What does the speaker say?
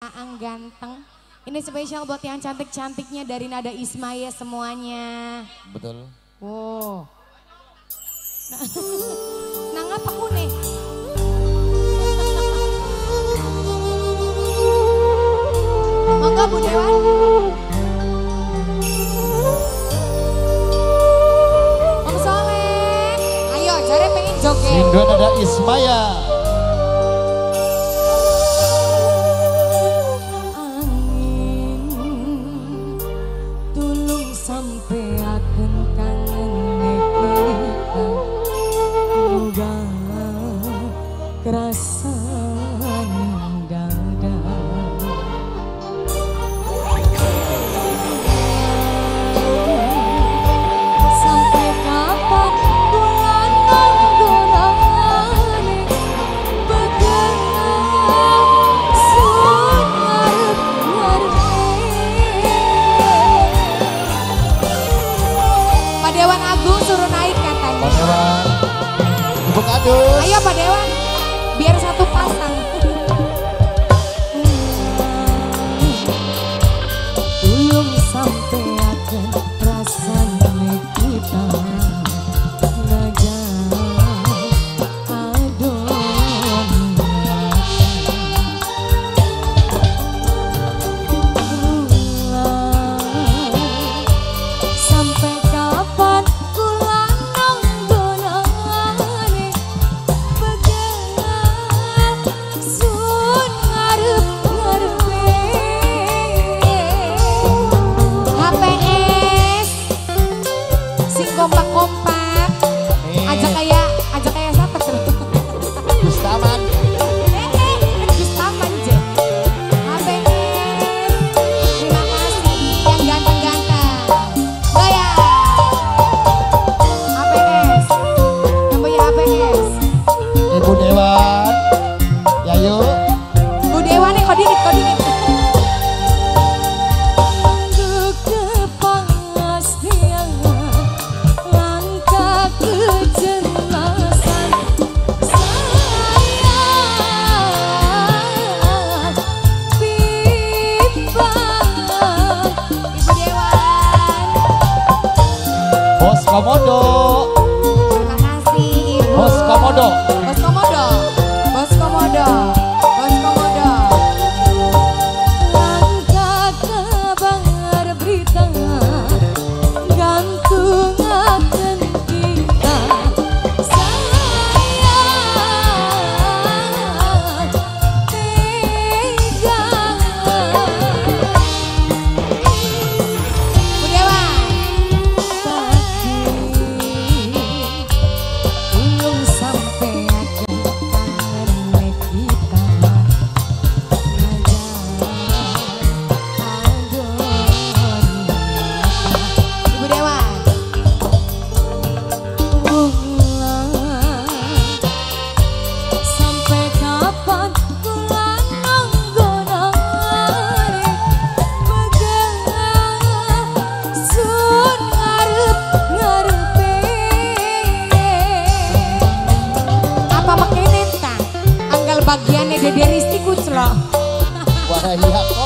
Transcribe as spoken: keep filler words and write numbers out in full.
Aang ganteng. Ini spesial buat yang cantik-cantiknya dari Nada Ismaya semuanya. Betul. Wow. Nah, nah ngapa ku nih? Monggo Bu Dewan. Om Soleh. Ayo, jare pengen joget. Indo Nada Ismaya. Sampai akan kangen kita udah kerasa dada sampai kapan bulan nanggonan begenang sun ngarep-ngarep. Pak Dewan Agung suruh naik katanya. Pak Dewan, Ibu Kadus. Ayo Pak Dewan, biar satu pasang. Belum sampai akan rasanya kita ngajak adon. Sampai kapan kula nanggonane begenang sun ngarep-ngarepe. H P S sing kompak-kompak. Aja kayak aja kayak siapa tuh? Gustaman. Gustaman je. H P S. Terima kasih yang ganteng-ganteng. Goyang. H P S. Yang punya H P S. Ibu Dewan. Ya yuk. Bu Dewa nih kok dikit, kok dikit. Kepastian langkah kejelasan sayang bimbang. Ibu Dewan. Bos Komodo. Terima kasih Ibu. Bos Komodo. Bos Komodo. Bos Komodo. Bos Komodo. Langkah kabar berita gantung akan kita sayang tega. Bu Dewan. Belum sampai akan kangen kita ngajak adon. Ibu Dewan. Sampai kapan kula nanggonane begenang sun ngarep-ngarepe. Apa makanya ta? Anggal bagiannya Dede Risti kuclok. Wah iya kok.